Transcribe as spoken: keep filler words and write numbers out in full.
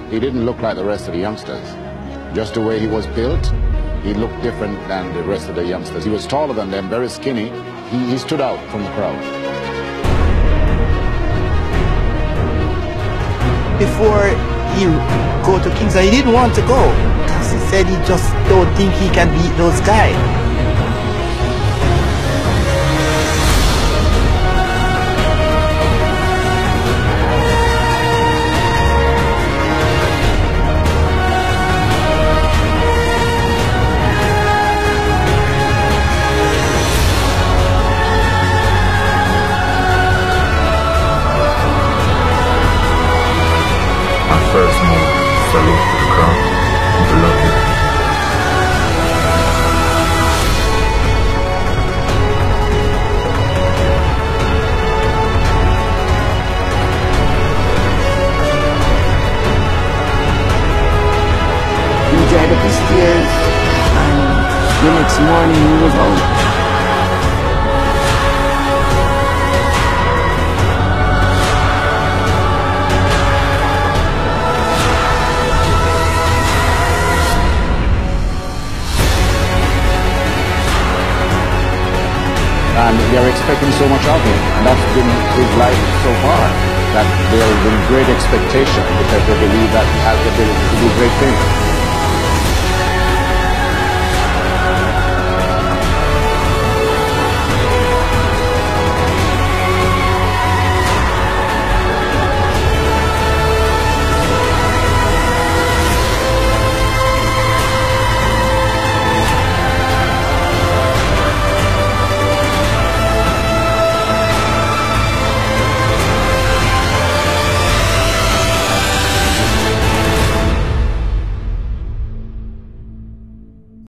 he didn't look like the rest of the youngsters. Just the way he was built, he looked different than the rest of the youngsters. He was taller than them, very skinny. He, he stood out from the crowd. Before he go to Kingston, he didn't want to go because he said he just don't think he can beat those guys. First move, salute to the crowd, beloved. He dried up his tears, and the next morning he was out. And they're expecting so much of him, and that's been his life so far, that there has been great expectation because they believe that he has the ability to do great things.